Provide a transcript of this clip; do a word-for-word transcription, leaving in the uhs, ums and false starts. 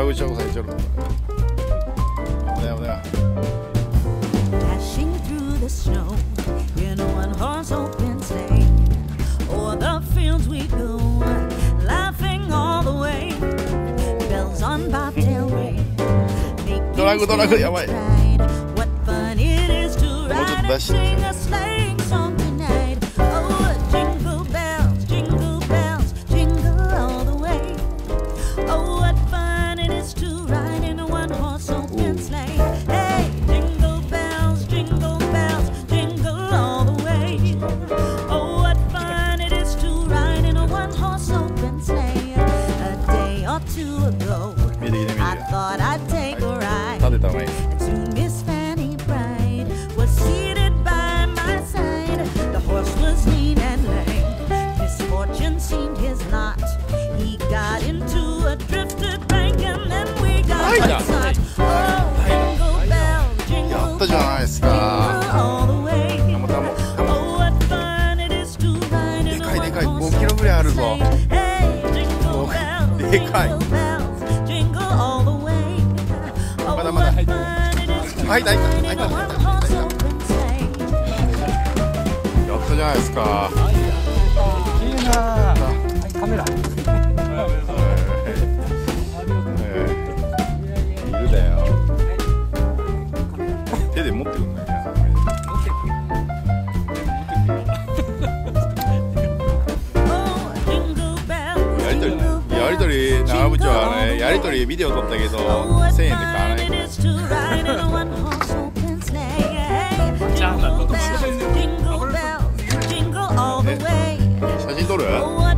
うちょうさいちょろ。おやおや。 Dashing through the snow in a one-horse open sleigh. O'er the fields we go, laughing all the way. Bells on bobtail ring. ドラグドラグやばい。もう What fun it is to ちょっ ride と and 出して。 sing a sleighing song tonight. Oh, jingle bells, jingle bells, jingle all the way. Oh, what fun it is to ride in a one-horse open sleigh. Hey, jingle bells, jingle bells, jingle all the way. Oh, what fun it is to ride in a one-horse open sleigh. A day or two ago, 見えてきて見えてきて。 I thought I'd take a ride. 立てた方がいい。 To Miss Fanny Bride was seated by my side. The horse was lean and lame. Misfortune seemed his lot. He got into a drifted bank and then we got upset. Oh, jingle bells, や jingle ったじゃないですか。 all the way. たまたま。 Oh, what fun it is to ride で in a かいでかい、 one-horse ごキロぐらいあるぞ。 Hey, jingle bells, でかい。 jingle bells, jingle all the way. Oh, まだまだ what 入ってる。 fun it is to 入った入った ride 入 in った a 入った one-horse open sleigh. やったじゃないですか。 綺麗なカメラ。 いるだよ。手で持ってくんない。やりとり、やりとり、長渕はね、やりとりビデオ撮ったけど、せんえんで買わない。写真撮る？